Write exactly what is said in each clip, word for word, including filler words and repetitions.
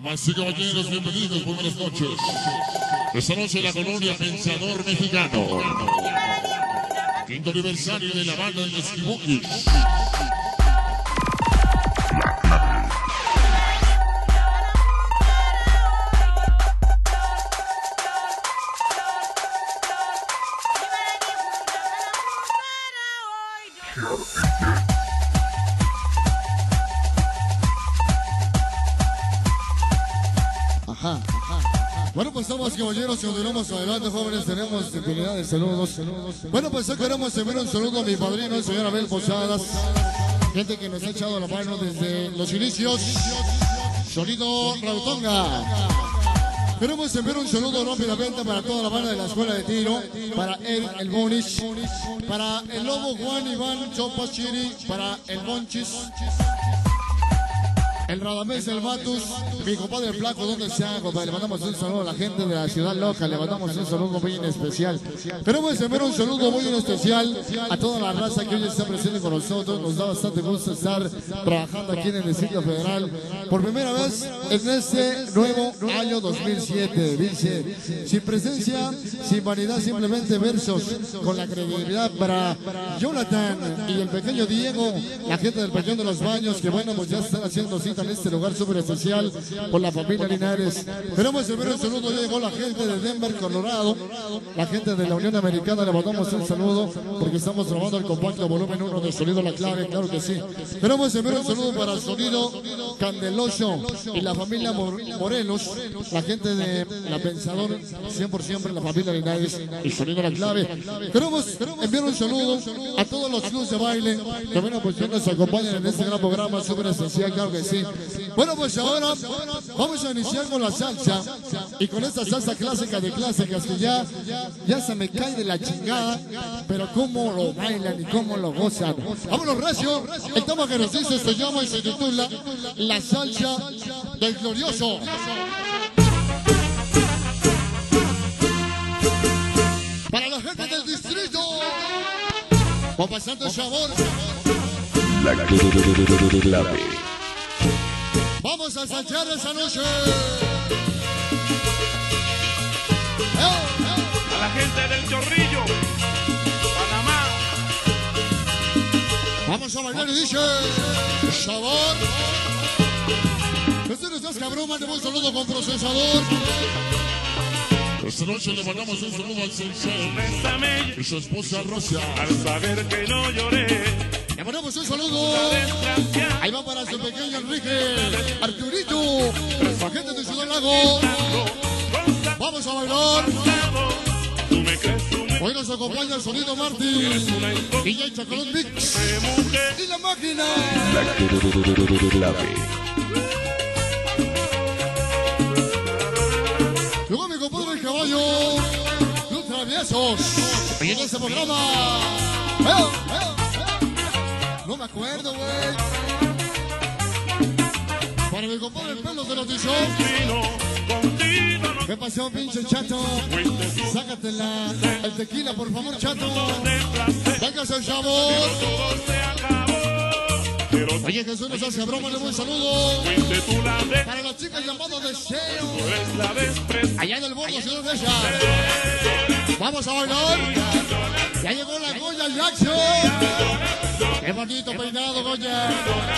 Damas y caballeros, bienvenidos, muy buenas noches. Esta noche la colonia Pensador Mexicano. Quinto aniversario de la banda de los Kibukis. Ajá, ajá. Bueno, pues estamos, caballeros, continuamos adelante, jóvenes, tenemos infinidad de saludos. Bueno, pues hoy queremos enviar un saludo a mi padrino, el señor Abel Posadas, gente que nos ha echado la mano desde los inicios. Sonido Rautonga. Queremos enviar un saludo rápidamente para toda la banda de la escuela de tiro, para Eric el Bonish, para el Lobo Juan Iván Chopas Chiri, para el Monchis, el Radamés, el Matus, mi compadre Flaco, donde sea, compadre. Le mandamos un saludo a la gente de la ciudad local, le mandamos un saludo muy especial. Queremos enviar un saludo muy especial a toda la raza que hoy está presente con nosotros. Nos da bastante gusto estar trabajando aquí en el Distrito Federal por primera vez en este nuevo año dos mil siete. Dice, sin presencia, sin vanidad, simplemente versos, con la credibilidad para Jonathan y el pequeño Diego, la gente del Peñón de los Baños, que bueno, pues ya están haciendo cita en este lugar súper especial por la familia Linares. Queremos enviar un saludo, ya llegó la gente de Denver, Colorado, la gente de la Unión Americana, le mandamos un saludo porque estamos grabando el compacto volumen uno de Sonido La Clave, claro que sí. Queremos enviar un saludo para Sonido Candeloso y la familia Morelos, la gente de La Pensador, cien por ciento la familia Linares y Sonido La Clave. Queremos enviar un saludo a todos los clubes de baile que bueno, pues nos acompañan en este gran programa súper especial, claro que sí. Bueno, pues ahora vamos a iniciar con la salsa y con esta salsa clásica de clásicas que ya, ya se me cae de la chingada, pero cómo lo bailan y cómo lo gozan. Vámonos, recio. El tema que nos dice se llama y se titula La Salsa del Glorioso. Para la gente del distrito, va pasando el sabor. La clave. Vamos a salchar esa noche. A la gente del Chorrillo, Panamá. Vamos a bailar y dice sabor. Este no estás cabrón, mandemos un saludo con procesador. Esta noche le mandamos un saludo al Sensei y su esposa Rosa. Al saber que no lloré, le mandamos un saludo. Ahí va para su pequeño Enrique, Arturito, la gente de Ciudad Lago. Vamos a bailar. Hoy nos acompaña el Sonido Martín, D J Chacolón Mix y la máquina. La clave. Llegó mi compadre el caballo, los traviesos. Y en ese programa. ¡Eh, eh, eh! No me acuerdo, güey. Para mi compadre el pelo de los dichos. ¿Qué pasó, pinche chato? Sácatela, el tequila, por favor, chato. Véngase el sabor. Oye, Jesús nos hace broma, le doy un saludo para las chicas llamadas Deseo, allá en el bordo, señor de ella. Vamos a bailar. Ya llegó la Goya Jackson. Qué bonito peinado, Goya.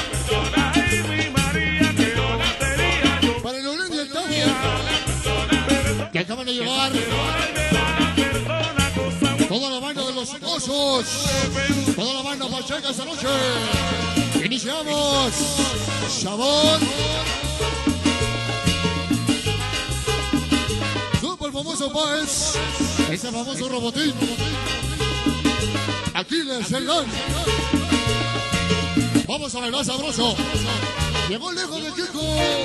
Para el Olín y el Tavo, que acaban de llegar. Toda la banda de los osos, toda la banda pacheca esta noche. Iniciamos. Sabor. Super famoso Páez. Ese famoso robotín. Aquiles, el Lan. Vamos a bailar sabroso. Llegó el hijo de Kiko.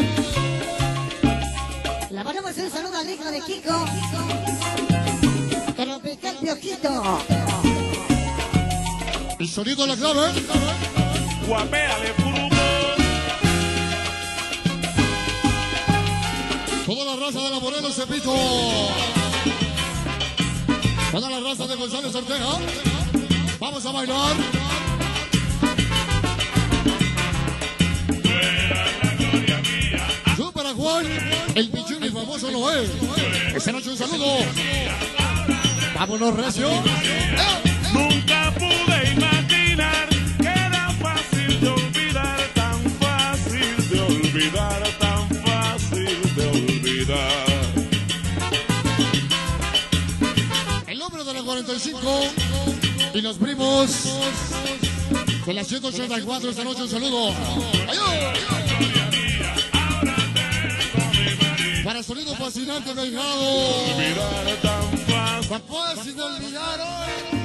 Le mandamos un saludo al hijo de Kiko. Que lo pica el piojito. El sonido de la clave. Guapéale, Purubo. Toda la raza de la Morelos Cepito. Toda la raza de González Ortega. Vamos a bailar. Super a Juan. el pichín y famoso Noé. Esta noche un saludo. Vámonos, recio. Nunca pude imaginar que era fácil de olvidar, tan fácil de olvidar, tan fácil de olvidar. El hombre de la cuarenta y cinco y los primos de la ciento ochenta y cuatro esta noche un saludo. ¡Ayú! Para el sonido fascinante, Delgado. Olvidar tan fácil. Tan fácil de olvidar hoy.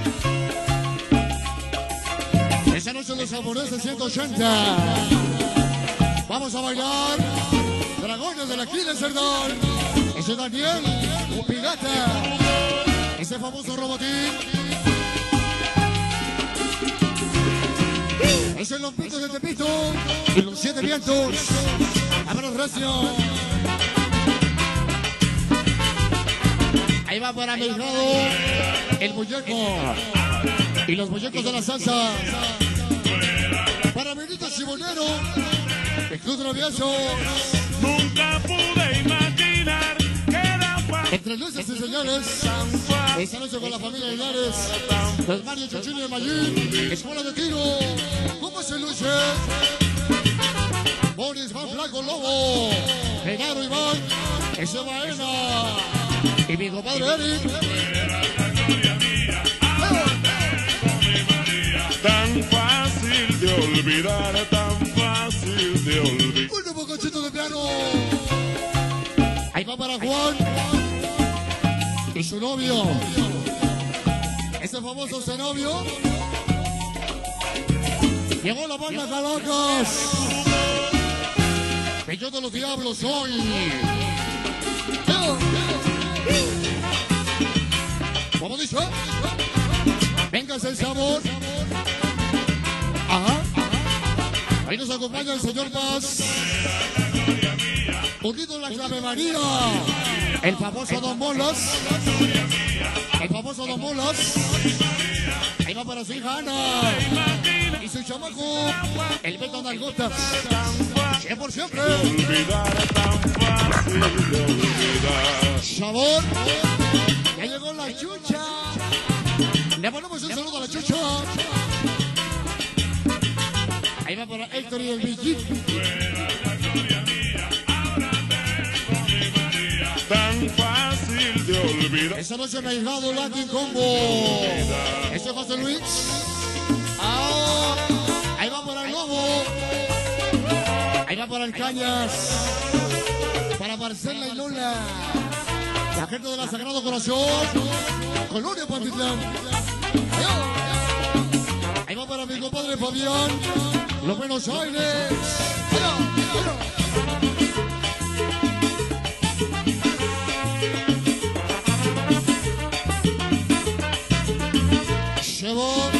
Esta noche los japoneses ciento ochenta. Vamos a bailar. Dragones del Aquiles, Cerdón. Ese Daniel, un pirata. Ese famoso robotín. Ese los pitos de Tepito. Y los siete vientos. Vámonos, recio. Ahí va para mi lado el muñeco y los muñecos de la salsa. Para Benito Chibonero, el Club Travieso. Nunca pude imaginar que era fácil. Entre luces y señores, esta noche con la familia Linares, los Mario Chuchini de Mayín, Escuela de Tiro. ¿Cómo se luce? Boris Van Flaco Lobo, Genaro Iván, ese Baena. Y mi compadre Eric. Tan fácil de olvidar, tan fácil de olvidar. Un nuevo cochito de piano. Ahí va para Juan y su novio. Ese famoso Zenobio. Llegó la banda Calacas. Peñón de los Diablos hoy. ¿Cómo dice? Véngase el sabor. Ajá. Ahí nos acompaña el señor Paz. Unido en la clave María. El famoso Don Molas. El famoso Don Molas. Ahí va para su hija Ana. Y su chamaco. El Beto Nalgotas. cien por siempre. Olvidar tan fácil de olvidar. Sabor. Ya llegó la chucha. Le ponemos un saludo a la chucha. Ahí va para Héctor y el Villit. Tan fácil de olvidar. Esta noche me ha llegado Latin Combo. Este es José Luis. Ah, ahí va para el Lobo. Ahí va para el Cañas. Para Marcela y Lola. La gente de la Sagrado Corazón. Colonia Pantitlán. Ahí va para mi compadre Fabián. Los Buenos Aires. Llevo.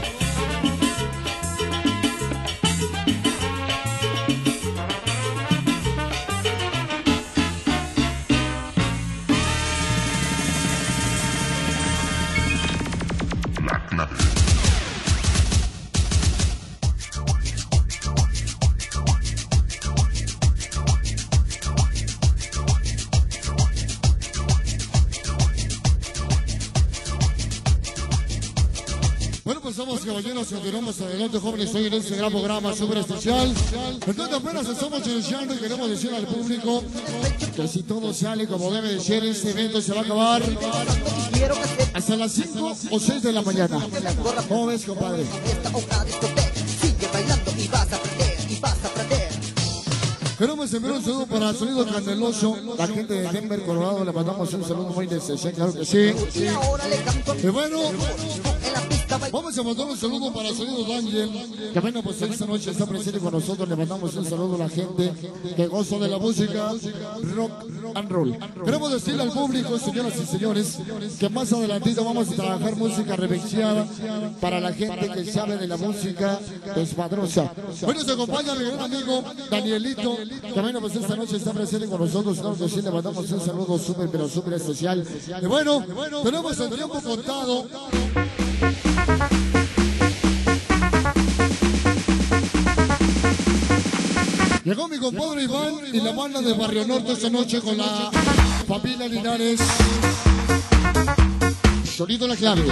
Somos caballeros, continuamos adelante, jóvenes, hoy en este gran programa súper especial. Entonces apenas estamos iniciando y queremos decir al público que si todo sale como debe de ser, este evento se va a acabar hasta las cinco o seis de la mañana. ¿Cómo ves, compadre? Queremos enviar un saludo para Sonido Candeloso, la gente de Denver, Colorado, le mandamos un saludo muy especial, claro que sí. Y bueno, vamos a mandar un saludo para Sonido Daniel, que bueno, pues esta noche está presente con nosotros, le mandamos un saludo a la gente que goza de la música rock and roll. Queremos decirle al público, señoras y señores, que más adelantito vamos a trabajar música remixeada para la gente que sabe de la música desmadrosa. Hoy nos acompaña mi gran amigo Danielito, que bueno, pues esta noche está presente con nosotros, claro que sí, le mandamos un saludo súper, pero súper especial. Y bueno, tenemos el tiempo contado. Llegó mi compadre Iván y la banda de Barrio Norte esta noche con la familia Linares. Sonido La Clave.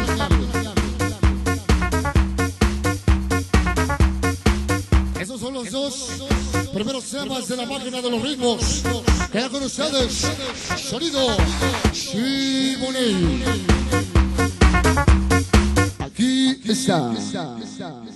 Esos son los dos primeros temas de la máquina de los ritmos. Queda con ustedes. Sonido Simonel. Aquí está.